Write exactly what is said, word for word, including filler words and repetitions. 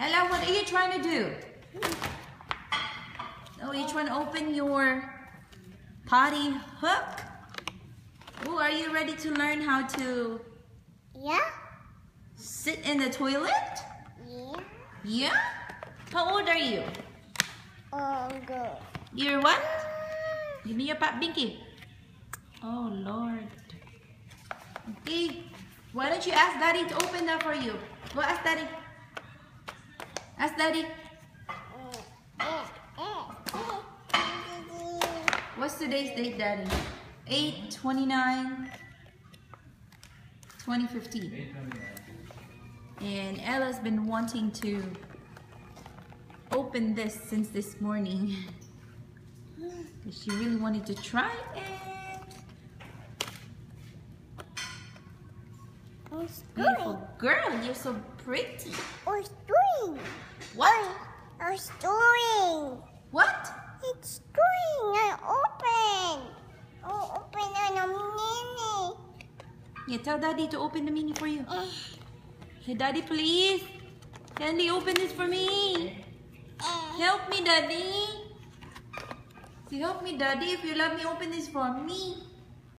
Ella, what are you trying to do? Oh, you trying to open your potty hook? Oh, are you ready to learn how to Yeah. sit in the toilet? Yeah. Yeah? How old are you? Oh, good. You're what? Give me your pop binky. Oh, Lord. Okay. Why don't you ask Daddy to open that for you? Go ask Daddy. Ask Daddy. What's today's date, Daddy? eight twenty-nine twenty fifteen. And Ella's been wanting to open this since this morning. She really wanted to try it. Beautiful girl, you're so pretty. What's doing? What? It's doing. What? It's doing. I open. Oh, open on a mini. Yeah, tell Daddy to open the mini for you. Hey, Daddy, please. Can you open this for me? Help me, Daddy. Say, help me, Daddy. If you let me open this for me.